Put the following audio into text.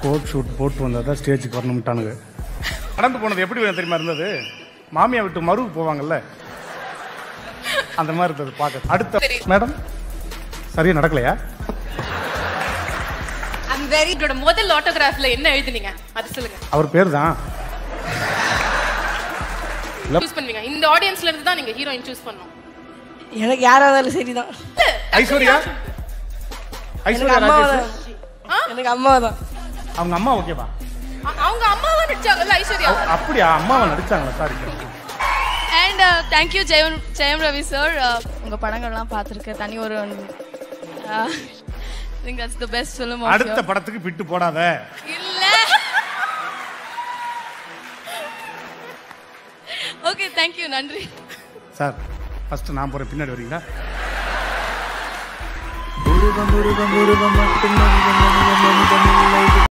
Coat suit போட்டு வந்தால் தான் ஸ்டேஜுக்கு வரணும்ட்டானுங்க. நடந்து போனது எப்படி தெரியுமா இருந்தது? மாமியா விட்டு மருவுக்கு போவாங்கல்ல, அந்த மாதிரி இருந்தது பார்க்க. அடுத்த மேடம் சரியா நடக்கலையா? முதல் ஆட்டோகிராஃப்ல என்ன எழுதுனீங்க அது சொல்லுங்க. அவர் பேர் தான் சூஸ் பண்ணுவீங்க. இந்த ஆடியன்ஸ்ல இருந்து தான் நீங்க ஹீரோயின் சூஸ் பண்ணனும். எனக்கு யாரா இருந்தாலும் சரிதான். ஐஸ்வர்யா எனக்கு அம்மா தான். அவங்க அம்மா ஓகேவா? அவங்க அம்மாவா நடிச்சாங்கல்ல ஐஸ்வர்யா. அப்படியா? அம்மாவா நடிச்சாங்களா? Sorry. And thank you Jayam Ravi sir. உங்க படங்கள்லாம் பார்த்துருக்கேன். தனி ஒரு I think that's the best film of அடுத்த படத்துக்கு பிட்டு போடாத. இல்ல. Okay thank you. நன்றி சார். ஃபர்ஸ்ட் நான் போறேன், பின்னாடி வரீங்களா?